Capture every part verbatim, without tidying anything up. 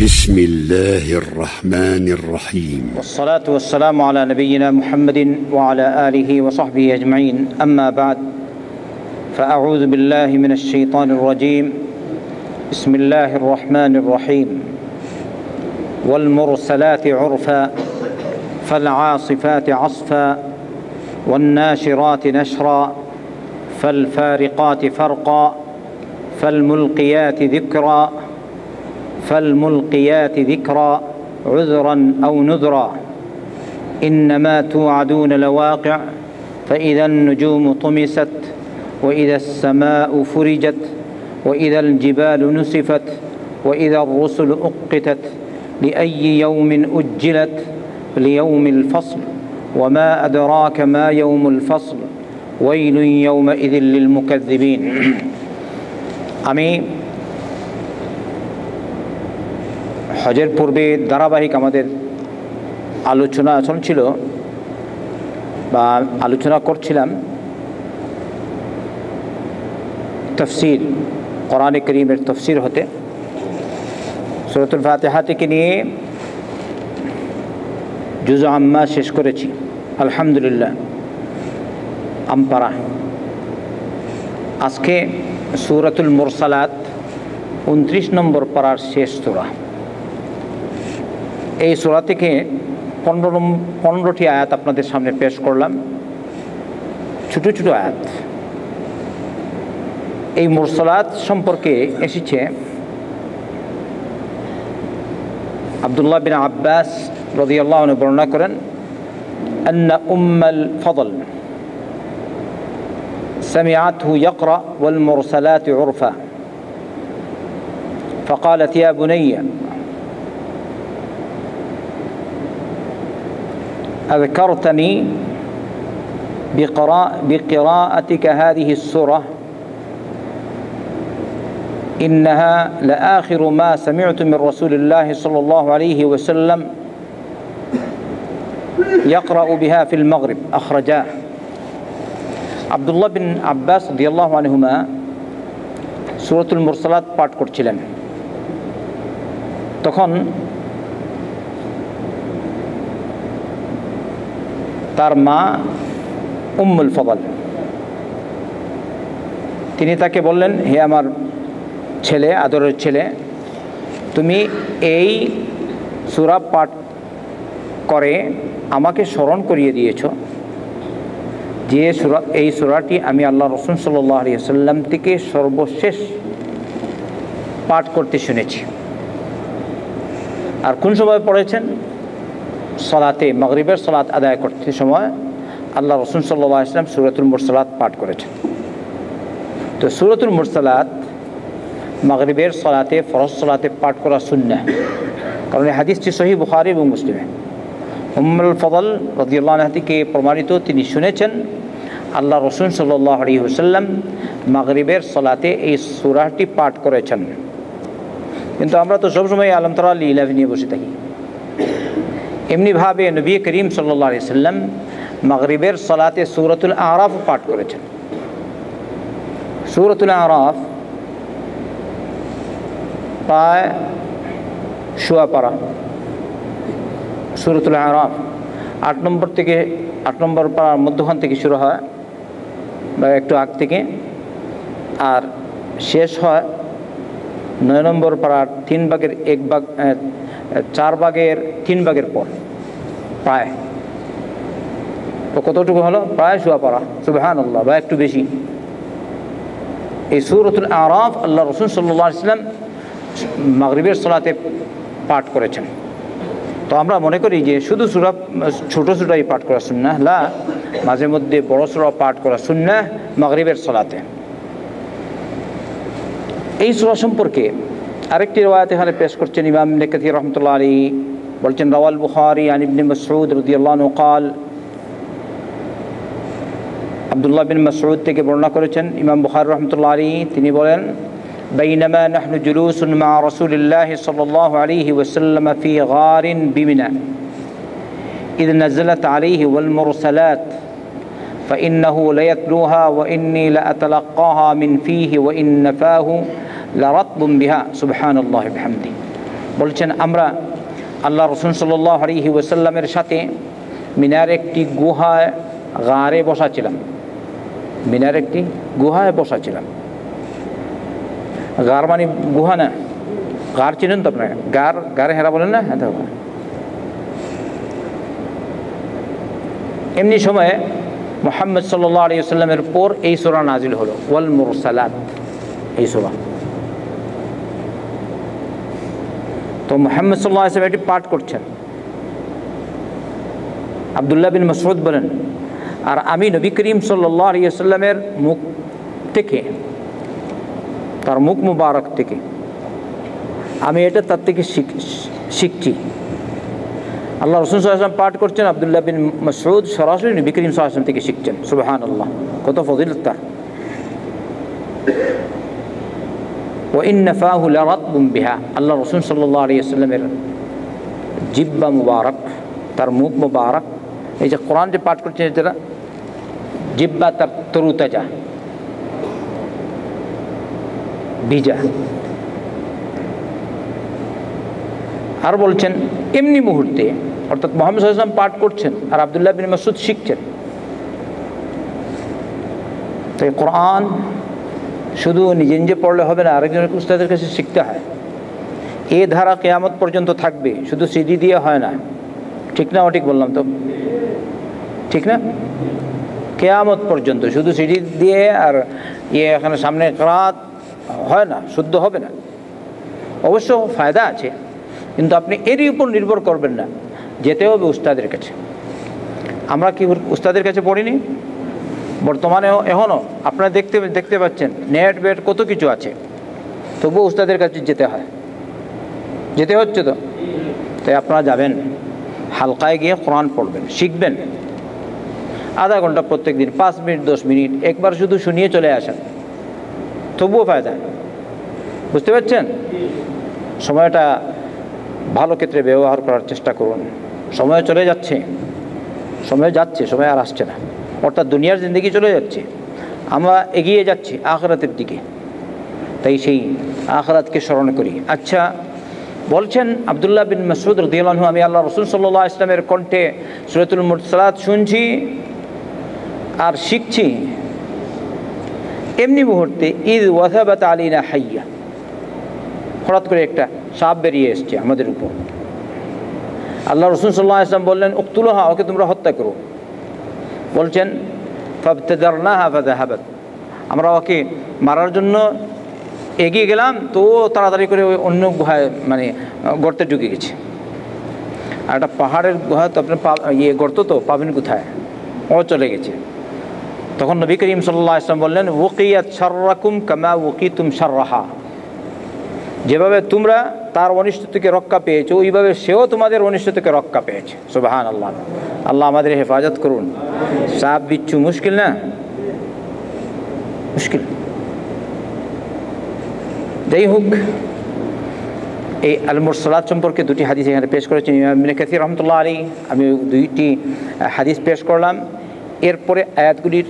بسم الله الرحمن الرحيم والصلاة والسلام على نبينا محمد وعلى آله وصحبه أجمعين أما بعد فأعوذ بالله من الشيطان الرجيم بسم الله الرحمن الرحيم والمرسلات عرفا فالعاصفات عصفا والناشرات نشرا فالفارقات فرقا فالملقيات ذكرا فالملقيات ذكرا عذرا أو نذرا إنما توعدون لواقع فإذا النجوم طمست وإذا السماء فرجت وإذا الجبال نسفت وإذا الرسل أقتت لأي يوم أجلت ليوم الفصل وما أدراك ما يوم الفصل ويل يومئذ للمكذبين আমি হজের পূর্বে ধারাবাহিক আমাদের আলোচনা চলছিল বা আলোচনা করছিলাম তাফসীর কোরআনে কারীমের তাফসীর হতে সূরাতুল ফাতিহা থেকে নিয়ে জুজ আম্মা শেষ করেছি আলহামদুলিল্লাহ আমপারা। আজকে সূরাতুল মুরসালাত উনত্রিশ নম্বর পারার শেষ সূরা। এই সূরা থেকে পনেরো পনেরোটি আয়াত আপনাদের সামনে পেশ করলাম, ছোটো ছোটো আয়াত। এই মুরসালাত সম্পর্কে এসেছে আব্দুল্লাহ বিন আব্বাস রাদিয়াল্লাহু আনহু বর্ণনা করেন আন্না উম্মাল ফদল سمعته يقرأ والمرسلات عرفا فقالت يا بني أذكرتني بقراءتك هذه السورة إنها لآخر ما سمعت من رسول الله صلى الله عليه وسلم يقرأ بها في المغرب أخرجاه। আব্দুল্লাহ বিন আব্বাস রাদিয়াল্লাহু আনহুমা সূরাতুল মুরসালাত পাঠ করছিলেন, তখন তার মা উম্মুল ফদল তিনি তাকে বললেন, হে আমার ছেলে, আদরের ছেলে, তুমি এই সূরা পাঠ করে আমাকে স্মরণ করিয়ে দিয়েছ যে সূরা এই সূরাটি আমি আল্লাহ রাসূল সাল্লাল্লাহু আলাইহি ওয়াসাল্লাম থেকে সর্বশেষ পাঠ করতে শুনেছি। আর কোন সময় পড়েছেন? সালাতে মাগরিবের সালাত আদায় করতে সময় আল্লাহ রাসূল সাল্লাল্লাহু আলাইহি ওয়াসাল্লাম সূরাতুল মুরসালাত পাঠ করেছেন। তো সূরাতুল মুরসালাত মাগরিবের সালাতে ফরজ সালাতে পাঠ করা সুন্নাহ, কারণ এই হাদিসটি সহিহ বুখারী এবং মুসলিমে। উম্মুল ফদল রাদিয়াল্লাহু আনহা থেকে প্রমাণিত, তিনি শুনেছেন আল্লাহ রাসূল সাল্লাল্লাহু আলাইহি ওয়াসাল্লাম মাগরিবের সালাতে এই সূরাটি পাঠ করেছেন। কিন্তু আমরা তো সবসময় আলম তারা লীলা নিয়ে বসে থাকি। এমনিভাবে নবী করিম সাল্লাল্লাহু আলাইহি ওয়াসাল্লাম মাগরিবের সালাতে সূরাতুল আরাফ পাঠ করেছেন। সূরাতুল আরাফ প্রায় সোয়া পারা। সূরাতুল আরাফ আট নম্বর থেকে আট নম্বর পারার মধ্যখান থেকে শুরু হয় বা একটু আগ থেকে, আর শেষ হয় নয় নম্বর পারার তিন ভাগের এক ভাগ চার ভাগের তিন ভাগের পর। প্রায় তো কতটুকু হলো? প্রায় সোয়া পারা, সুবহানাল্লাহ, বা একটু বেশি। এই সূরাতুল আরাফ আল্লাহ রাসূল সাল্লাল্লাহু আলাইহি ওয়াসাল্লাম মাগরিবের সালাতে পাঠ করেছেন। তো আমরা মনে করি যে শুধু সূরা ছোটো সূরাই পাঠ করা সুন্নাহ, না, মাঝে মধ্যে বড় সূরা পাঠ করা সুন্নাহ মাগরিবের সালাতে। এই সূরা সম্পর্কে আরেকটি riwayat এখানে পেশ করছেন ইমাম ইবনে কাসীর রাহমাতুল্লাহ আলাইহি, বলছেন রাওয়াল বুখারী আন ইবনে মাসউদ রাদিয়াল্লাহু আনহু قال, আব্দুল্লাহ বিন মাসউদ থেকে বর্ণনা করেছেন ইমাম বুখারী রাহমাতুল্লাহ আলাইহি, তিনি বলেন, بينما نحن جلوس مع رسول الله صلى الله عليه وسلم في غار بمنى إذ نزلت عليه والمرسلات فإنه ليتلوها وإني لأتلقاها من فيه وإن فاه لرطب بها سبحان الله بحمده বলছেন আমরা আল্লাহ রাসূল সাল্লাল্লাহু আলাইহি ওয়াসাল্লামের সাথে মিনার একটি গুহায় গারে বসা ছিলাম মিনার একটি গুহায় বসা ছিলাম গার মানে গুহা না, গার চিনেন তো আপনারা? গার গারে হেরা বলেন না? হ্যাঁ, এমনি সময়ে মুহাম্মদ সাল্লাল্লাহু আলাইহি ওয়াসাল্লামের পর এই সূরা নাজিল হলো, ওয়াল মুরসালাত, এই সূরা। তো মুহাম্মদ সাল্লাল্লাহু আলাইহি ওয়াসাল্লাম এটি পাঠ করছেন। আব্দুল্লাহ বিন মাসউদ বলেন, আর আমি নবী করিম সাল্লাল্লাহু আলাইহি ওয়াসাল্লামের মুখ থেকে, তার মুখ মুবারক থেকে আমি এটা তার থেকে শিখছি। আল্লাহ রাসূল সাল্লাল্লাহু আলাইহি ওয়াসাল্লাম পাঠ করছেন, আব্দুল্লাহ বিন মাসউদ সরাসরি নবী করিম সাল্লাল্লাহু আলাইহি ওয়াসাল্লাম থেকে শিখছেন। সুবহানাল্লাহ, কত ফজিলত তার। ওয়া ইন্না ফাহু লারাতবুন বিহা, আল্লাহ রাসূল সাল্লাল্লাহু আলাইহি ওয়াসাল্লামের জিহ্বা মুবারক, তার মুখ মুবারক, এই যে কোরআন যে পাঠ করছেন যারা, জিহ্বা তার তরুতাজা, ভিজা। আর বলছেন এমনি মুহূর্তে, অর্থাৎ মুহাম্মদ সাল্লাল্লাহু আলাইহি ওয়াসাল্লাম পাঠ করছেন আর আব্দুল্লাহ বিন মাসউদ শিখছেন। তো এই কোরআন শুধু নিজে নিজে পড়লে হবে না, আরেকজনের উস্তাদের কাছে শিখতে হয়। এ ধারা কিয়ামত পর্যন্ত থাকবে, শুধু সিডি দিয়ে হয় না। ঠিক না? ঠিক বললাম তো? ঠিক না? কিয়ামত পর্যন্ত শুধু সিডি দিয়ে আর ইয়ে এখানে সামনে কিরাত হয় না, শুদ্ধ হবে না। অবশ্য ফায়দা আছে, কিন্তু আপনি এরই উপর নির্ভর করবেন না, যেতে হবে উস্তাদের কাছে। আমরা কি উস্তাদের কাছে পড়িনি? বর্তমানে এখনও আপনারা দেখতে দেখতে পাচ্ছেন নেট বেট কত কিছু আছে, তবুও উস্তাদের কাছে যেতে হয়, যেতে হচ্ছে তো। তাই আপনারা যাবেন, হালকায় গিয়ে কোরআন পড়বেন, শিখবেন। আধা ঘন্টা প্রত্যেক দিন, পাঁচ মিনিট দশ মিনিট একবার শুধু শুনিয়ে চলে আসেন, তবুও ফায়দা। বুঝতে পারছেন? সময়টা ভালো ক্ষেত্রে ব্যবহার করার চেষ্টা করুন। সময় চলে যাচ্ছে, সময় যাচ্ছে, সময় আর আসছে না, অর্থাৎ দুনিয়ার জিন্দেগি চলে যাচ্ছে, আমরা এগিয়ে যাচ্ছি আখিরাতের দিকে। তাই সেই আখিরাতকে স্মরণ করি। আচ্ছা, বলছেন আব্দুল্লাহ বিন মাসউদ রাদিয়াল্লাহু আনহু, আমি আল্লাহ রাসূল সাল্লাল্লাহু আলাইহি ওয়াসাল্লামের কণ্ঠে সূরাতুল মুরসালাত শুনছি আর শিখছি। এমনি মুহূর্তে ইদ ওয়াসাবাত আলাইনা হাইয়া, হঠাৎ করে একটা সাপ বেরিয়ে এসছে আমাদের উপর। আল্লাহ রাসূল সাল্লাল্লাহু আলাইহি ওয়াসাল্লাম বললেন, উকতুলুহা, ওকে তোমরা হত্যা করো। বলছেন ফাবতাদারনাহা ফাযাহাবাত, আমরা ওকে মারার জন্য এগিয়ে গেলাম, তো তাড়াতাড়ি করে ওই অন্য গুহায় মানে গর্তে ঢুকে গেছে। আর একটা পাহাড়ের গুহা, তো আপনার ইয়ে গর্ত, তো পাবেন কোথায়? ও চলে গেছে। তখন নবী করিম সাল্লাল্লাহু আলাইহি ওয়াসাল্লাম বললেন, ওয়াকিয়াত শাররাকুম কামা ওয়াকিতুম শাররাহা, যেভাবে তোমরা তার অনিষ্ট থেকে রক্ষা পেয়েছো, ওইভাবে সেও তোমাদের অনিষ্ট থেকে রক্ষা পেয়েছে। সুবহানাল্লাহ। আল্লাহ আমাদের হেফাজত করুন। সাপ বিচ্ছু মুশকিল না? মুশকিল। যাই হোক, এই আল মুরসালাত সম্পর্কে দুটি হাদিস এখানে পেশ করেছেন ইমাম ইবনে কাসির রাহমাতুল্লাহ আলাইহি। আমি দুইটি হাদিস পেশ করলাম, এরপরে আয়াতগুলির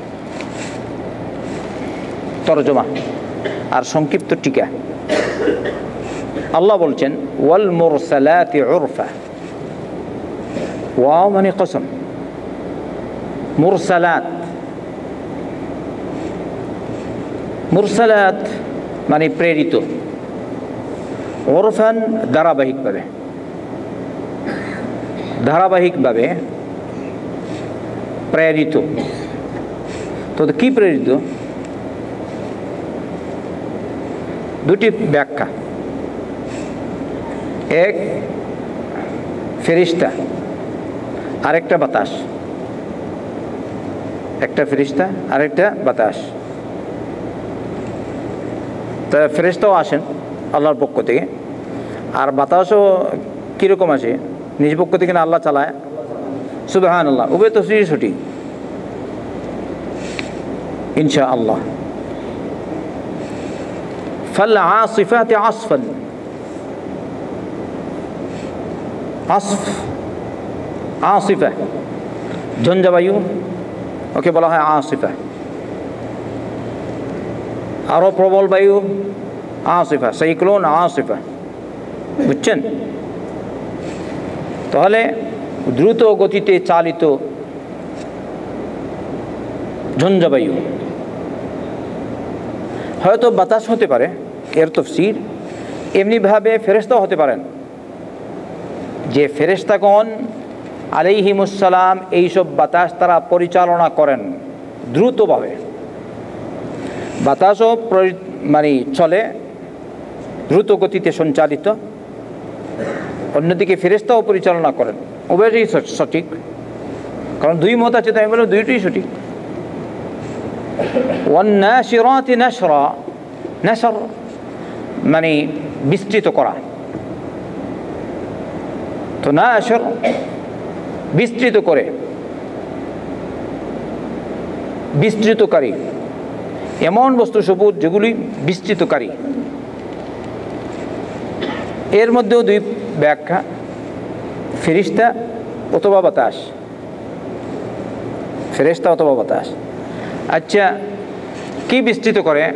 তরজমা আর সংক্ষিপ্ত টিকা। আল্লাহ বলছেন, ওয়াল মুরসালাতি উরফা, ওয়াও মানে কসম, মুরসালাত, মুরসালাত মানে প্রেরিত, উরফান ধারাবাহিকভাবে, ধারাবাহিকভাবে প্রেরিত। তো কি প্রেরিত? দুটি ব্যাখ্যা। এক ফেরেশতা, আরেকটা বাতাস। একটা ফেরেশতা, আরেকটা বাতাস। তা ফেরেশতাও আসেন আল্লাহর পক্ষ থেকে, আর বাতাসও কীরকম আসে? নিজ পক্ষ থেকে না আল্লাহ চালায়? সুবহানাল্লাহ, উভয় তফসির সঠিক ইনশাআল্লাহ। ফাল আসিফাতি আসফান, আসফ, আসিফা, ঝঞ্ঝাবায়ু, ওকে বলা হয় আসিফা। আরও প্রবল বায়ু আসিফা, সাইক্লোন আসিফা। বুঝছেন? তাহলে দ্রুত গতিতে চালিত ঝঞ্ঝাবায়ু হয়তো বাতাস হতে পারে, এর তাফসীর। এমনিভাবে ফেরেশতাও হতে পারেন, যে ফেরেশতাগণ আলাইহিমুসসালাম এইসব বাতাস তারা পরিচালনা করেন দ্রুতভাবে। বাতাসও মানে চলে দ্রুত গতিতে সঞ্চালিত, অন্যদিকে ফেরেশতাও পরিচালনা করেন। উভয়টাই সঠিক, কারণ দুই মত আছে, তাই বলে দুইটাই সঠিক। ওয়ান্নাশিরাতি নাশরা, নাশর মানে বিস্তৃত করা, তো নাশর বিস্তৃত করে, বিস্তৃতকারী, এমন বস্তু সবুজ যেগুলি বিস্তৃতকারী। এর মধ্যেও দুই ব্যাখ্যা, ফেরেশতা অথবা বাতাস, ফেরেশতা অথবা বাতাস। আচ্ছা, কি বিস্তৃত করে?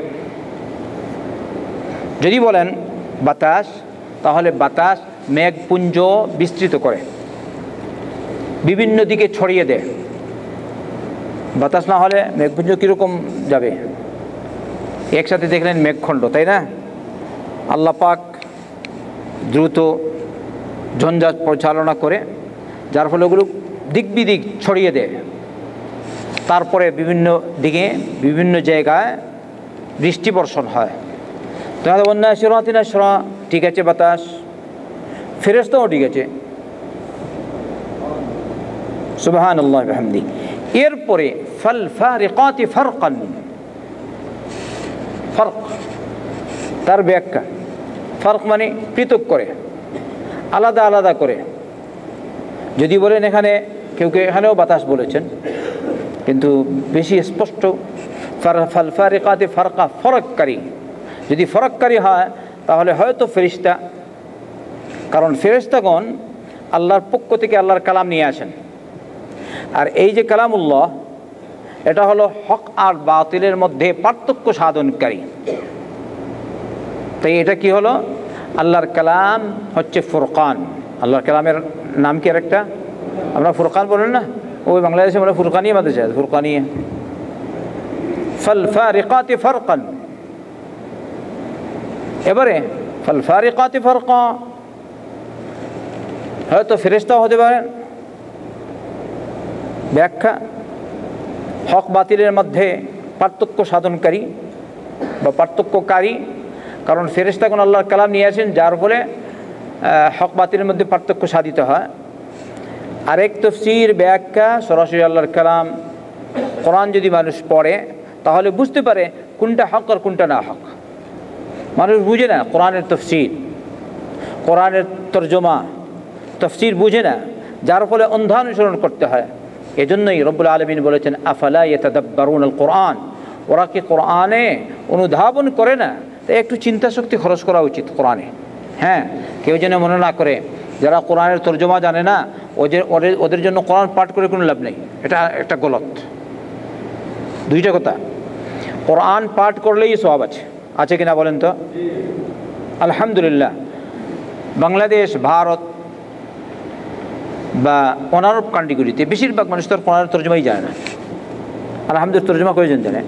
যদি বলেন বাতাস, তাহলে বাতাস মেঘপুঞ্জ বিস্তৃত করে, বিভিন্ন দিকে ছড়িয়ে দেয়। বাতাস না হলে মেঘপুঞ্জ কীরকম যাবে? একসাথে দেখলেন মেঘখণ্ড, তাই না? আল্লাহ পাক দ্রুত ঝঞ্ঝা পরিচালনা করে, যার ফলে ওগুলো দিক বিদিক ছড়িয়ে দেয়। তারপরে বিভিন্ন দিকে বিভিন্ন জায়গায় বৃষ্টি বর্ষণ হয়। তাহলে ওয়ান্নাশিরাতি নাশরা, ঠিক আছে বাতাস। ফেরেশতাও ঠিক আছে, সুবহানাল্লাহি ওয়া বিহামদিহি। এরপরে ফাল ফারিকাতি ফারকান, ফারক তার ব্যাখ্যা। ফারক মানে পৃথক করে, আলাদা আলাদা করে। যদি বলেন এখানে, কেউ কেউ এখানেও বাতাস বলেছেন, কিন্তু বেশি স্পষ্ট ফাল ফারিকাতি ফারকা, ফরককারী। যদি ফরককারী হয় তাহলে হয়তো ফেরেশতা, কারণ ফেরেশতাগণ আল্লাহর পক্ষ থেকে আল্লাহর কালাম নিয়ে আসেন। আর এই যে কালামুল্লাহ, এটা হলো হক আর বাতিলের মধ্যে পার্থক্য সাধনকারী। তাই এটা কি হলো? আল্লাহর কালাম হচ্ছে ফুরকান। আল্লাহর কালামের নাম কি আরেকটা? আমরা ফুরকান বলেন না, ওই বাংলাদেশে বলে ফুরকানিয়া মাদ্রাসা, ফুরকানিয়া। ফাল ফারিকাতি ফারকান। এবারে ফাল ফারিকাতি ফারকা, হয়তো ফেরেশতাও হতে পারেন। ব্যাখ্যা, হক বাতিলের মধ্যে পার্থক্য সাধনকারী বা পার্থক্যকারী, কারণ ফেরেশতাগণ আল্লাহর কালাম নিয়ে আসেন, যার ফলে হক বাতিলের মধ্যে পার্থক্য সাধিত হয়। আরেক তাফসীর ব্যাখ্যা, সরাসরি আল্লাহর কালাম কোরআন যদি মানুষ পড়ে তাহলে বুঝতে পারে কোনটা হক আর কোনটা না হক। মানুষ বুঝে না কোরআনের তাফসীর, কোরআনের তরজমা, তাফসীর বুঝে না, যার ফলে অন্ধানুসরণ করতে হয়। এজন্যই রব্বুল আলামিন বলেছেন আফালা ইয়াতাদাব্বারুনাল কোরআন, ওরা কি কোরআনে অনুধাবন করে না? তাই একটু চিন্তা শক্তি খরচ করা উচিত কোরআনে। হ্যাঁ, কেউ যেন মনে না করে যারা কোরআনের তরজমা জানে না ওদের ওদের জন্য কোরআন পাঠ করে কোনো লাভ নেই। এটা একটা গলত। দুইটা কথা, কোরআন পাঠ করলেই সওয়াব আছে, আছে কিনা বলেন তো? আলহামদুলিল্লাহ, বাংলাদেশ, ভারত বা অনারব কান্ট্রিগুলিতে বেশিরভাগ মানুষ তো কোরআনের তরজমাই জানে না। আলহামদুলিল্লাহ, তরজমা কয়জন জানে?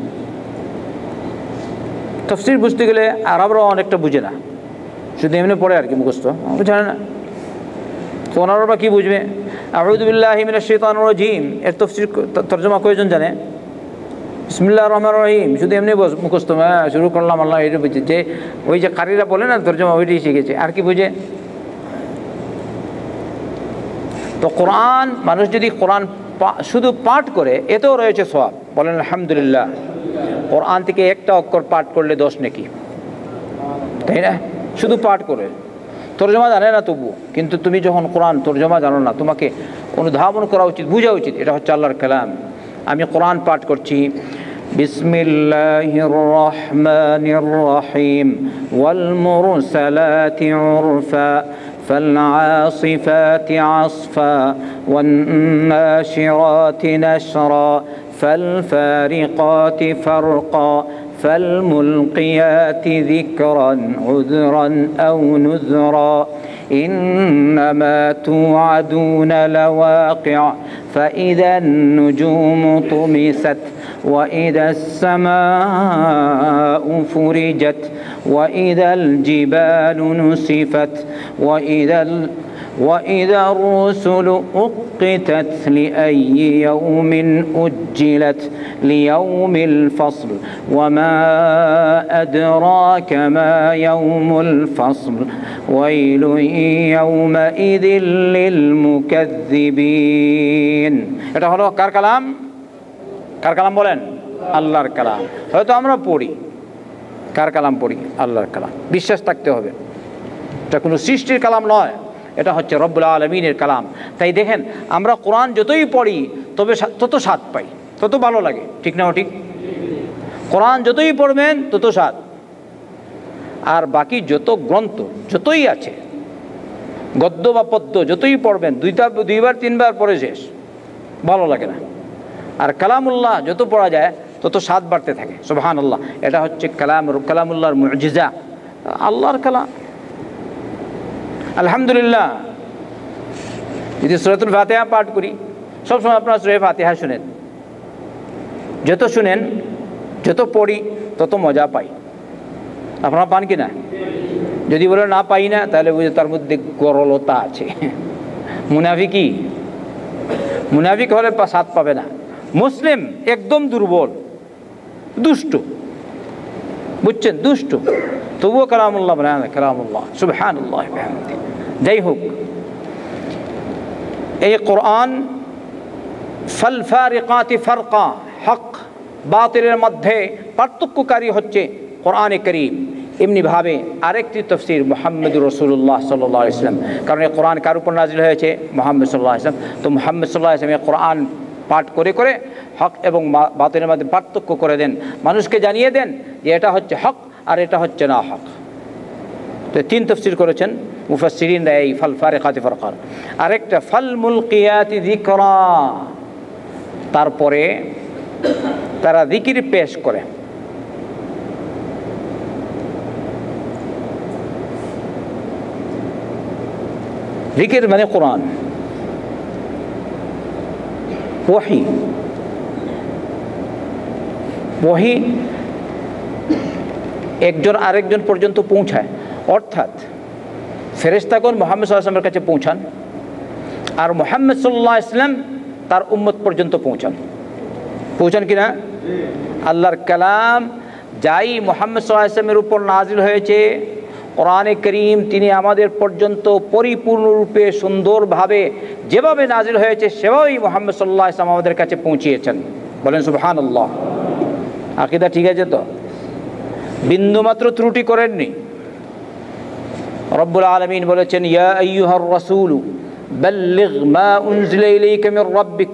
তাফসীর বুঝতে গেলে আরবরাও অনেকটা বুঝে না, শুধু এমনি পড়ে আর কি, মুখস্থ জানে না। তো ওনারা কি বুঝবে? আউযু বিল্লাহি মিনাশ শাইতানির রাজীম এর তাফসীর তরজমা কয়জন জানে? বিসমিল্লাহির রহমানির রহিম শুধু এমনি মুখস্থ, হ্যাঁ শুরু করলাম, আল্লাহ এটা বুঝছে, যে ওই যে কারিরা বলে না তরজমা, ওইটাই শিখেছে, আর কি বুঝে? তো কোরআন মানুষ যদি কোরআন শুধু পাঠ করে এতেও রয়েছে সওয়াব। বলেন আলহামদুলিল্লাহ। কোরআন থেকে একটা অক্ষর পাঠ করলে দশ নেকি, তাই না? শুধু পাঠ করে, তরজমা জানে না তবু, কিন্তু তুমি যখন কোরআন তরজমা জানো না, তোমাকে অনুধাবন করা উচিত, বোঝা উচিত এটা হচ্ছে আল্লাহর কালাম। আমি কোরআন পাঠ করছি, বিসমিল্লাহির রহমানির রহিম ওয়াল মুরসালাতি উরফা فالعاصفات عصفا والناشرات نشرا فالفارقات فرقا فالملقيات ذكرا عذرا أو نذرا إنما توعدون لواقع فإذا النجوم طمست وإذا السماء فرجت وإذا الجبال نسفت وإذا وإذا الرسل أقتت لأي يوم أجلت ليوم الفصل وما أدراك ما يوم الفصل ويل يومئذ للمكذبين এটা হলো কার কালাম কার কালাম বলেন আল্লাহর কালাম হয়তো আমরা পড়ি কার কালাম পড়ি আল্লাহর কালাম বিশ্বাস থাকতে হবে এটা কোনো সৃষ্টির কালাম নয় এটা হচ্ছে রব্বুল আলামিনের কালাম তাই দেখেন আমরা কোরআন যতই পড়ি তবে তত স্বাদ পাই তত ভালো লাগে ঠিক না ঠিক কোরআন যতই পড়বেন তত স্বাদ আর বাকি যত গ্রন্থ যতই আছে গদ্য বা পদ্য যতই পড়বেন দুইটা দুইবার তিনবার পড়ে শেষ ভালো লাগে না আর কালামুল্লাহ যত পড়া যায় তত স্বাদ বাড়তে থাকে সুবহানাল্লাহ এটা হচ্ছে কালাম কালামুল্লাহর মুজিজা আল্লাহর কালাম আলহামদুলিল্লাহ যদি সূরাতুল ফাতিহা পাঠ করি সবসময় আপনারা সূরা ফাতিহা শুনেন যত শুনেন যত পড়ি তত মজা পাই আপনারা পান কি না যদি বলে না পাই না তাহলে বুঝে তার মধ্যে গরলতা আছে মুনাফিকি মুনাফিক হলে স্বাদ পাবে না মুসলিম একদম দুর্বল দুষ্ট বুঝছেন দুষ্ট তবুও কালামুল্লাহ বলে কালামুল্লাহ সুবহানাল্লাহ বিহামদিহি যাই হোক এই কোরআন ফাল ফারিকাতি ফারকা হক বাতিলের মধ্যে পার্থক্যকারী হচ্ছে কোরআনে কারীম এমনিভাবে আরেকটি তাফসীর মুহাম্মদুর রাসূলুল্লাহ সাল্লাল্লাহু আলাইহি ওয়াসাল্লাম কারণ এই কোরআন কার উপর নাজিল হয়েছে মুহাম্মদ সাল্লাল্লাহু আলাইহি ওয়াসাল্লাম তো মুহাম্মদ সাল্লাল্লাহু আলাইহি ওয়াসাল্লাম কোরআন পাঠ করে করে হক এবং বাতিলের মধ্যে পার্থক্য করে দেন মানুষকে জানিয়ে দেন যে এটা হচ্ছে হক আর এটা হচ্ছে না হক তো তিন তাফসীর করেছেন মুফাসসিরিনরা এই ফাল ফারিকাতি ফারকার আরেকটা ফাল মুলকিয়াতি যিকরা তারপরে তারা জিকির পেশ করে জিকির মানে কোরআন ওহী ওহী একজন আরেকজন পর্যন্ত পৌঁছায় অর্থাৎ ফেরেশতাগণ মুহাম্মদ সাল্লাল্লাহু আলাইহি ওয়াসাল্লামের কাছে পৌঁছান আর মুহাম্মদ সাল্লাল্লাহু আলাইহি ওয়াসাল্লাম তার উম্মত পর্যন্ত পৌঁছান পৌঁছান কিনা আল্লাহর কালাম যাই মুহাম্মদ সাল্লাল্লাহু আলাইহি ওয়াসাল্লামের উপর নাজিল হয়েছে কোরআনে কারীম তিনি আমাদের পর্যন্ত পরিপূর্ণরূপে সুন্দরভাবে যেভাবে নাজিল হয়েছে সেভাবেই মুহাম্মদ সাল্লাল্লাহু আলাইহি ওয়াসাল্লাম আমাদের কাছে পৌঁছিয়েছেন বলেন সুবহানাল্লাহ আকীদা ঠিক আছে তো বিন্দুমাত্র ত্রুটি করেননি রব্বুল আলামিন বলেছেন ইয়া আইয়ুহার রাসূল বাল্লিগ মা উনজিলা ইলাইকা মির রাব্বিক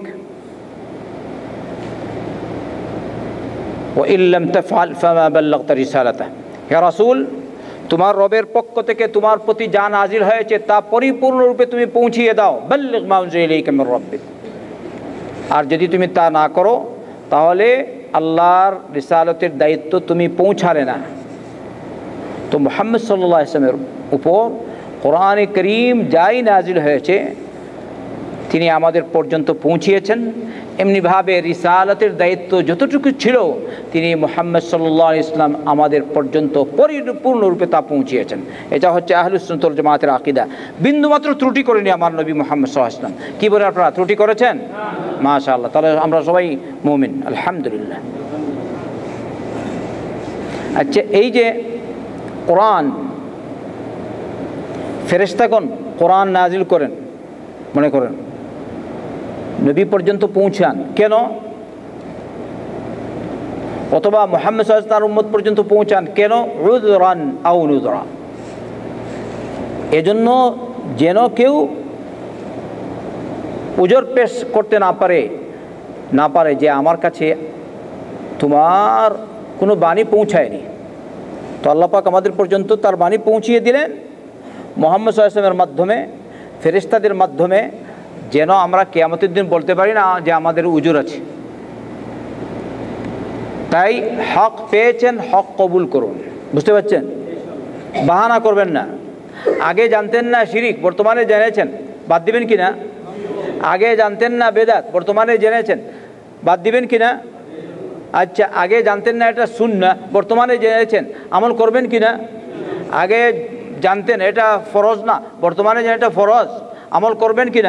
ওয়া ইন লাম তাফআল ফামা বাল্লাগতা রিসালাতাহ হে রাসূল তোমার রবের পক্ষ থেকে তোমার প্রতি যা নাজিল হয়েছে তা পরিপূর্ণরূপে তুমি পৌঁছিয়ে দাও বাল্লিগ মা উনজিলা ইলাইকা মির রাব্বিক আর যদি তুমি তা না করো তাহলে আল্লাহর রিসালতের দায়িত্ব তুমি পৌঁছালে না তো মুহাম্মদ সাল্লাল্লাহু আলাইহি ওয়াসাল্লামের উপর কোরআনে কারীম যাই নাজিল হয়েছে তিনি আমাদের পর্যন্ত পৌঁছিয়েছেন এমনিভাবে রিসালতের দায়িত্ব যতটুকু ছিল তিনি মুহাম্মদ সাল্লাল্লাহু আলাইহি ওয়াসাল্লাম আমাদের পর্যন্ত পরিপূর্ণরূপে তা পৌঁছিয়েছেন এটা হচ্ছে আহলুস সুন্নাত ওয়াল জামাতের আকীদা বিন্দুমাত্র ত্রুটি করেনি আমার নবী মুহাম্মদ সাল্লাল্লাহু আলাইহি ওয়াসাল্লাম কি বলে আপনারা ত্রুটি করেছেন মাশাআল্লাহ তাহলে আমরা সবাই মুমিন আলহামদুলিল্লাহ আচ্ছা এই যে কোরআন ফেরেশতাগণ কোরআন নাজিল করেন মনে করেন নবী পর্যন্ত পৌঁছান কেন অথবা মুহাম্মদ সাল্লাল্লাহু আলাইহি ওয়াসাল্লাম তার উম্মত পর্যন্ত পৌঁছান কেন উযরান আও নুযরা এজন্য যেন কেউ উজর পেশ করতে না পারে না পারে যে আমার কাছে তোমার কোনো বাণী পৌঁছায়নি তো আল্লাহ পাক আমাদের পর্যন্ত তার বাণী পৌঁছিয়ে দিলেন মুহাম্মদ সাল্লাল্লাহু আলাইহি ওয়াসাল্লামের মাধ্যমে ফেরেশতাদের মাধ্যমে যেন আমরা কিয়ামতের দিন বলতে পারি না যে আমাদের উজর আছে তাই হক পেয়েছেন, হক কবুল করুন। বুঝতে পারছেন? বাহানা করবেন না। আগে জানতেন না শিরিক, বর্তমানে জেনেছেন, বাদ দিবেন কিনা? আগে জানতেন না বেদাত, বর্তমানে জেনেছেন, বাদ দিবেন কিনা? আচ্ছা, আগে জানতেন না এটা সুন্নাহ, বর্তমানে জেনেছেন, আমল করবেন কিনা? আগে জানতেন এটা ফরজ না, বর্তমানে জেনে এটা ফরজ, আমল করবেন কিনা?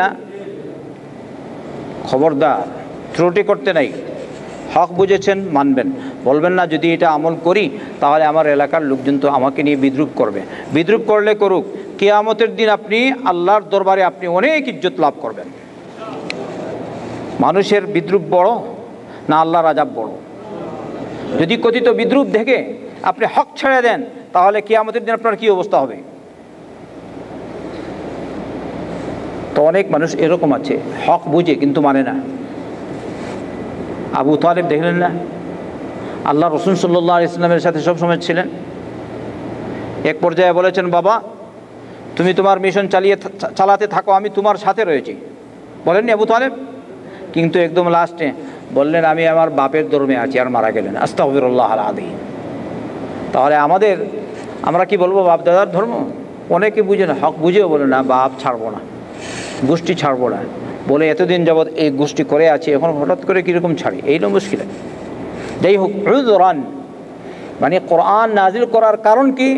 খবরদার, ত্রুটি করতে নাই। হক বুঝেছেন, মানবেন। বলবেন না যদি এটা আমল করি তাহলে আমার এলাকার লোকজন তো আমাকে নিয়ে বিদ্রুপ করবে। বিদ্রুপ করলে করুক, কিয়ামতের দিন আপনি আল্লাহর দরবারে আপনি অনেক ইজ্জত লাভ করবেন। মানুষের বিদ্রুপ বড় না আল্লাহর আযাব বড়? যদি কথিত বিদ্রুপ দেখে আপনি হক ছেড়ে দেন তাহলে কিয়ামতের দিন আপনার কী অবস্থা হবে? তো অনেক মানুষ এরকম আছে, হক বুঝে কিন্তু মানে না। আবু তালেব দেখলেন না, আল্লাহ রসুল সাল্লাল্লাহু আলাইহি ওয়াসাল্লামের সাথে সবসময় ছিলেন। এক পর্যায়ে বলেছেন, বাবা তুমি তোমার মিশন চালিয়ে চালাতে থাকো, আমি তোমার সাথে রয়েছি। বলেননি আবু তালেব? কিন্তু একদম লাস্টে বললেন, আমি আমার বাপের ধর্মে আছি, আর মারা গেলেন। আস্তাগফিরুল্লাহ আল আযীম। তাহলে আমাদের আমরা কি বলবো? বাপ দাদার ধর্ম? অনেকে বুঝে না, হক বুঝেও বলে না বাপ ছাড়বো না, গোষ্ঠী ছাড়বো না, বলে এতদিন যাবৎ এই গোষ্ঠী করে আছে, এখন হঠাৎ করে কীরকম ছাড়ি, এইটা মুশকিল। যাই হোক, উযরান মানে কোরআন নাজিল করার কারণ কি?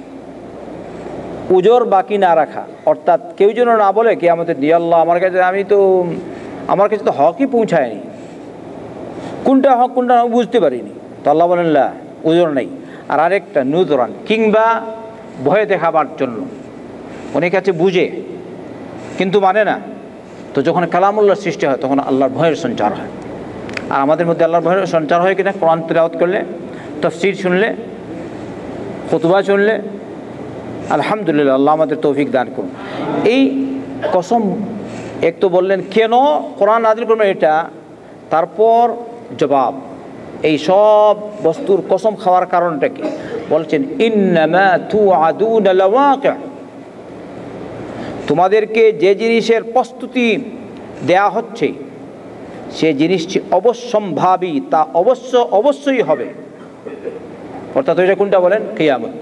উজর বাকি না রাখা, অর্থাৎ কেউ যেন না বলে কি আমাদের দিয়ে আল্লাহ আমার কাছে, আমি তো আমার কাছে তো হকই পৌঁছায়নি, কোনটা হক কোনটা আমি বুঝতে পারিনি। তো আল্লাহ বলেন লা, উজর নেই। আর আরেকটা নুযরান, কিংবা ভয় দেখাবার জন্য। অনেক আছে বুঝে কিন্তু মানে না, তো যখন কালামুল্লাহর সৃষ্টি হয় তখন আল্লাহর ভয়ের সঞ্চার হয়। আর আমাদের মধ্যে আল্লাহর ভয়ের সঞ্চার হয় কিনা? কোরআন তিলাওয়াত করলে, তাফসীর শুনলে, খুতবা শুনলে। আলহামদুলিল্লাহ, আল্লাহ আমাদের তৌফিক দান করুন। এই কসম এক তো বললেন কেন কোরআন নাযিল করবেন এটা, তারপর জবাব এই সব বস্তুর কসম খাওয়ার কারণটা কি? বলছেন ইন্নামা তুআদুনা লাওয়াকি', তোমাদেরকে যে জিনিসের প্রস্তুতি দেয়া হচ্ছে সে জিনিসটি অবশ্যম্ভাবী, তা অবশ্য অবশ্যই হবে। অর্থাৎ ওইটা কোনটা বলেন? কিয়ামত।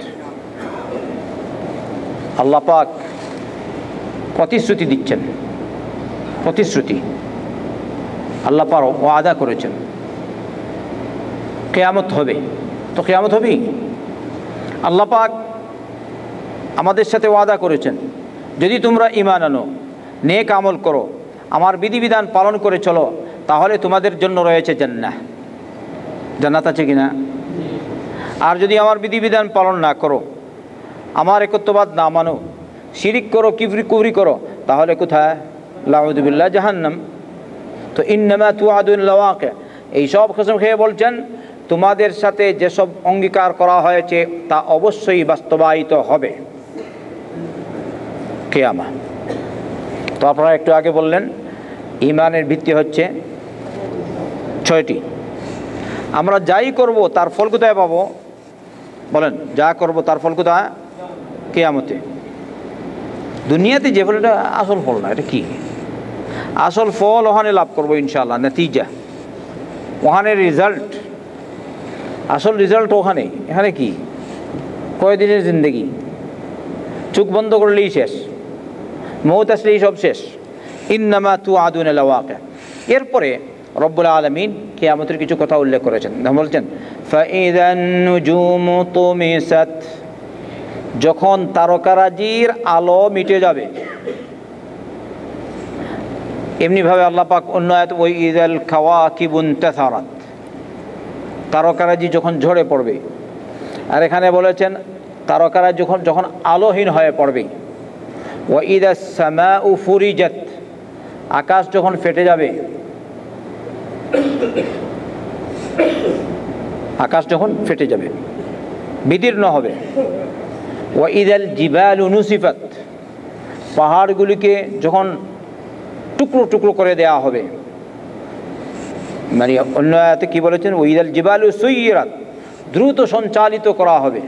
আল্লাহ পাক প্রতিশ্রুতি দিচ্ছেন, প্রতিশ্রুতি আল্লাহ পাক ওয়াদা করেছেন কিয়ামত হবে। তো কিয়ামত হবেই। আল্লাহ পাক আমাদের সাথে ওয়াদা করেছেন, যদি তোমরা ঈমান আনো, নেক আমল করো, আমার বিধিবিধান পালন করে চলো, তাহলে তোমাদের জন্য রয়েছে জান্নাহ। জান্নাত আছে কিনা? আর যদি আমার বিধিবিধান পালন না করো, আমার একত্ববাদ না মানো, শিরিক করো, কিফরি কুফরি করো, তাহলে কোথায়? লাউযু বিল্লাহ, জাহান্নাম। তো ইন্নামা তুআদুন লাওয়াকি', এই সব কসম খেয়ে বলছেন তোমাদের সাথে যেসব অঙ্গীকার করা হয়েছে তা অবশ্যই বাস্তবায়িত হবে কিয়ামত। তো আপনারা একটু আগে বললেন ঈমানের ভিত্তি হচ্ছে ছয়টি। আমরা যাই করব তার ফল কোথায় পাবো? বলেন, যা করব তার ফল কোথায়? কিয়ামতে। দুনিয়াতে যে ফল, এটা আসল ফল না। এটা কি আসল ফল? ওখানে লাভ করবো ইনশাআল্লাহ, নতিজা, ওখানে রেজাল্ট, আসল রেজাল্ট ওখানে। এখানে কি কয়দিনের জিন্দেগি, চোখ বন্ধ করলেই শেষ, মৌত আসলেই সব শেষ। ইন্নামা তুআদুনা লাওয়াকি'। এরপরে রব্বুল আলামিন কিয়ামতের কিছু কথা উল্লেখ করেছেন। বলছেন ফাইযান নুজুমু তুমিসাত, যখন তারকারাজির আলো মিটে যাবে। এমনিভাবে আল্লাহ পাক অন্য আয়াত ওই ইযাল কাওয়াকিবু ইনতাসারাত, তারকারাজি যখন ঝরে পড়বে। আর এখানে বলেছেন তারকারা যখন যখন আলোহীন হয়ে পড়বে। ওয়া ইযাস সামাউ ফুরিজাত, আকাশ যখন ফেটে যাবে, আকাশ যখন ফেটে যাবে, বিদীর্ণ হবে। ওয়া ইযাল জিবালু নুসিফাত, পাহাড়গুলিকে যখন টুকরো টুকরো করে দেয়া হবে। মানে অন্য আয়াতে কি বলেছেন? ওয়া ইযাল জিবালু সুইরাত, দ্রুত সঞ্চালিত করা হবে।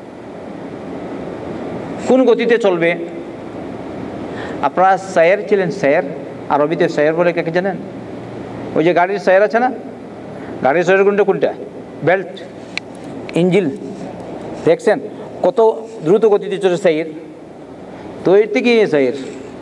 কোন গতিতে চলবে? আপনারা সায়ের ছিলেন, সায়ের আরবিতে সায়ের বলে কাকে জানেন? ওই যে গাড়ির সায়ের আছে না, গাড়ির সায়ের কোনটা কোনটা বেল্ট ইঞ্জিল দেখছেন কত দ্রুত গতিতে চলে সাইর, তো এর থেকে সাইর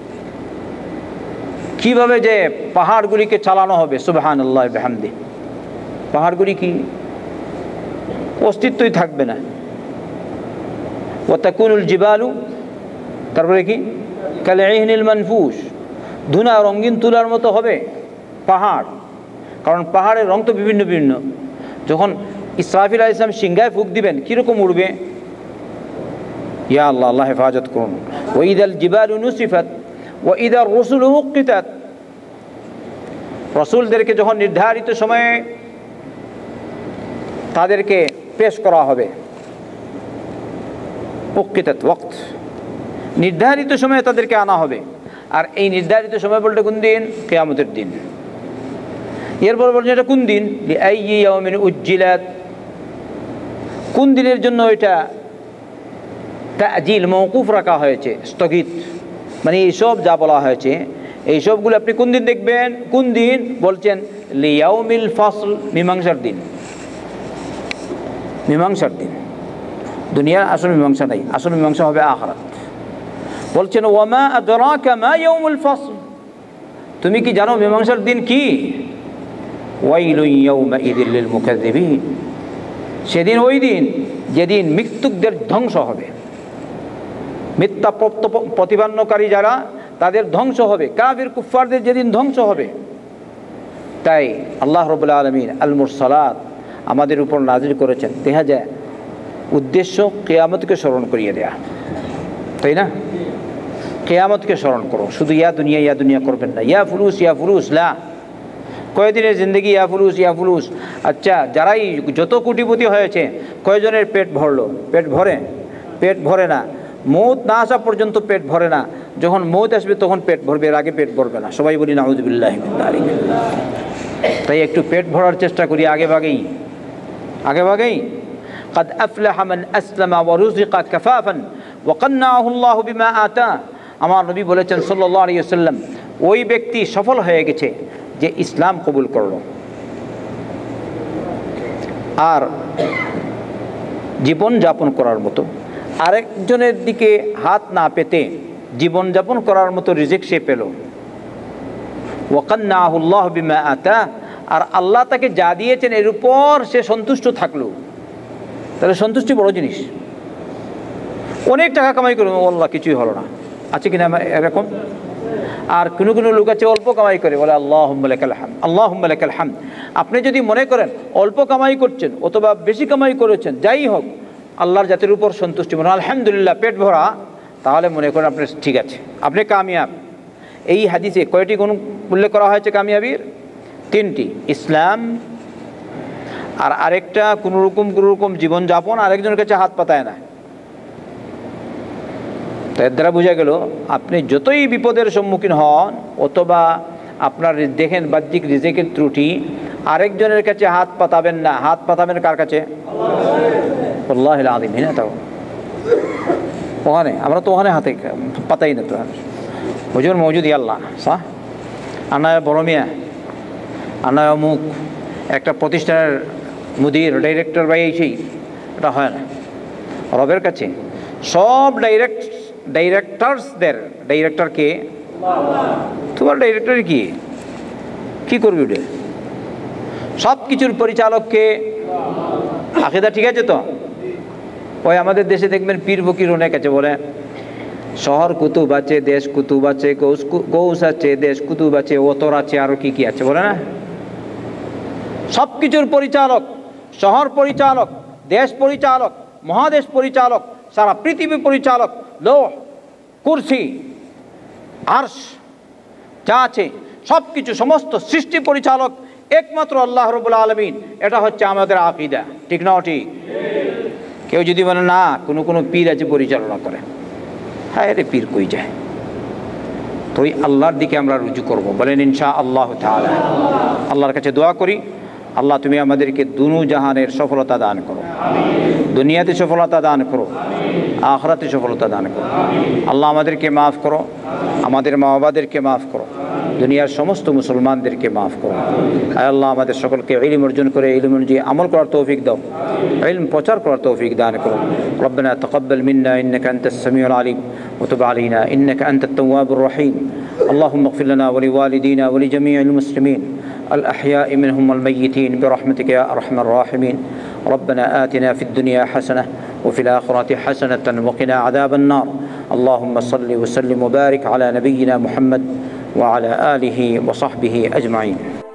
কীভাবে যে পাহাড়গুলিকে চালানো হবে, সুবহানাল্লাহ বিহামদি, পাহাড়গুলি কি অস্তিত্বই থাকবে না। ওয়া তাকুনুল জিবালু, তারপরে কি কালঈহনিল মানফুস, ধুনা রঙিন তুলার মতো হবে পাহাড়, কারণ পাহাড়ের রং তো বিভিন্ন বিভিন্ন। যখন ইসরাফিল আলাইহিস সালাম সিংহায় ফুঁক দিবেন কীরকম উড়বে, ইয়া আল্লাহ, আল্লাহ হেফাজত করুন। ওয়া ইদাল জিবালু নুসিফাত ওয়া ইদার রুসুলু উক্কিতাত, রসুলদেরকে যখন নির্ধারিত সময়ে তাদেরকে পেশ করা হবে, উক্কিতাত ওয়াক্ত, নির্ধারিত সময়ে তাদেরকে আনা হবে। আর এই নির্ধারিত সময় বলতে কোন দিন? কিয়ামতের দিন। এরপর বলছে এটা কোন দিন? লিআইয়ি ইয়াউমিন উজ্জিলাত, কোন দিনের জন্য এটা তাজিল মওকুফ রাখা হয়েছে, স্থগিত, মানে এইসব যা বলা হয়েছে এইসবগুলো আপনি কোন দিন দেখবেন? কোন দিন বলছেন? লিয়াউমিল ফাসল, মীমাংসার দিন, মীমাংসার দিন। দুনিয়ার আসল মীমাংসা নাই, আসল মীমাংসা হবে আখিরাত। বলছেন ওয়ামা আদরাকা মা ইয়াউমুল ফাসল, তুমি কি জানো মীমাংসার দিন কি? ওয়াইলুন ইয়াউমাইযিল লিল মুকাজ্জিবিন, সেদিন ওই দিন যেদিন মৃত্যুকদের ধ্বংস হবে, মিথ্যা প্রতিপন্নকারী যারা তাদের ধ্বংস হবে, কাফির কুফফারদের যেদিন ধ্বংস হবে। তাই আল্লাহ রাব্বুল আলামিন আল মুরসালাত আমাদের উপর নাজিল করেছেন, দেখা যায় উদ্দেশ্য কিয়ামতকে স্মরণ করিয়ে দেয়া, তাই না? কিয়ামতকে স্মরণ করো, শুধু ইয়া দুনিয়া ইয়া দুনিয়া করবেন না, ইয়া ফুলুস ইয়া ফুলুস লা, কয়দিনের জিন্দগি ইয়া ফুলুস ইয়া ফুলুস। আচ্ছা, যারাই যত কোটিপতি হয়েছে কয়জনের পেট ভরলো? পেট ভরে? পেট ভরে না। মৌত না আসা পর্যন্ত পেট ভরে না, যখন মৌত আসবে তখন পেট ভরবে, এর আগে পেট ভরবে না। সবাই বলি নাউযুবিল্লাহি মিন যালিক। তাই একটু পেট ভরার চেষ্টা করি আগে ভাগেই, আগে ভাগেই। قد أفلح من أسلم ورزق كفافا وقنعه الله بما آتاه, আমার নবী বলেছেন সাল্লাল্লাহু আলাইহি ওয়াসাল্লাম, ওই ব্যক্তি সফল হয়ে গেছে যে ইসলাম কবুল করলো আর জীবন যাপন করার মতো, আরেকজনের দিকে হাত না পেতে জীবন যাপন করার মতো রিজিক সে পেল। ওয়াকান্নাহু আল্লাহু বিমা আতা, আর আল্লাহ তাকে যা দিয়েছেন এর উপর সে সন্তুষ্ট থাকলো। তাহলে সন্তুষ্টি বড় জিনিস। অনেক টাকা কামাই করবে, আল্লাহ কিছুই হলো না, আছে কিনা এরকম? আর কোনো কোনো লোক আছে অল্প কামাই করে, বলে আল্লাহুম্মা লাকাল হামদ, আল্লাহুম্মা লাকাল হামদ। আপনি যদি মনে করেন অল্প কামাই করছেন অথবা বেশি কামাই করেছেন, যাই হোক আল্লাহর জাতির উপর সন্তুষ্টি মনে আলহামদুলিল্লাহ পেট ভরা, তাহলে মনে করেন আপনি ঠিক আছে, আপনি কামিয়াব। এই হাদিসে কয়টি গুণ উল্লেখ করা হয়েছে কামিয়াবির? তিনটি, ইসলাম, আর আরেকটা কোনোরকম কোনোরকম জীবনযাপন, আরেকজনের কাছে হাত পাতায় না। তো এর দ্বারা বোঝা গেল আপনি যতই বিপদের সম্মুখীন হন অথবা আপনার দেখেন বাহ্যিক রিজিকের ত্রুটি, আরেকজনের কাছে হাত পাতাবেন না। হাত পাতাবেন কার কাছে? আল্লাহুল আযীম। হ্যাঁ, তাও ওখানে আমরা তো ওখানে হাতে পাতাই না, তো হুজুর মওজুদ আল্লাহ সাহ আনা বড় মিয়া আনা অমুক একটা প্রতিষ্ঠানের মুদির ডাইরেক্টর বা এই সেই, এটা হয় না। রবের কাছে সব ডাইরেক্ট ডাইরেক্টরসদের ডাইরেক্টরকে, তোমার ডাইরেক্টর কি কি করবি ওটা? সব কিছুর পরিচালককে। আকিদা ঠিক আছে তো? ওই আমাদের দেশে দেখবেন পীর ফকির অনেক আছে, বলে শহর কুতুব আছে, দেশ কুতুব আছে, গৌস গৌস আছে, দেশ কুতুব আছে, ওতর আছে, আরো কি কি আছে, বলে না? সব কিছুর পরিচালক, শহর পরিচালক, দেশ পরিচালক, মহাদেশ পরিচালক, সারা পৃথিবী পরিচালক, লৌহ, কুরসি, আরশ যা আছে সব কিছু, সমস্ত সৃষ্টি পরিচালক একমাত্র আল্লাহ রাব্বুল আলামিন। এটা হচ্ছে আমাদের আকীদা, ঠিক না? ঠিক। কেউ যদি বলে না কোনো কোনো পীর আছে পরিচালনা করে, হ্যাঁ রে পীর কই যায়? তো ওই আল্লাহর দিকে আমরা রুজু করব, বলেন ইনশাআল্লাহ তাআলা। আল্লাহর কাছে দোয়া করি আল্লাহ তুমি আমাদেরকে দুনু জাহানের সফলতা দান করো, দুনিয়াতে সফলতা দান করো, আখিরাতে সফলতা দান করো। আল্লাহ আমাদেরকে মাফ করো, আমাদের মা বাবাদেরকে মাফ করো, দুনিয়ার সমস্ত মুসলমানদেরকে মাফ করো। আয় আল্লাহ আমাদের সকলকে ইলম অর্জন করে ইলম অনুযায়ী আমল করার তৌফিক দাও, ইলম প্রচার করার তৌফিক দান করো। রব্বানা তাকাব্বাল মিন্না ইন্নাকা আনতাস সামিউল আলিম ওয়া তুব আলাইনা ইন্নাকা আনতাত তাওয়াবুর রহিম। اللهم اغفر لنا ولوالدينا ولجميع المسلمين الأحياء منهم والميتين برحمتك يا أرحم الراحمين. ربنا آتنا في الدنيا حسنة وفي الآخرة حسنة وقنا عذاب النار. اللهم صل وسلم وبارك على نبينا محمد وعلى آله وصحبه أجمعين.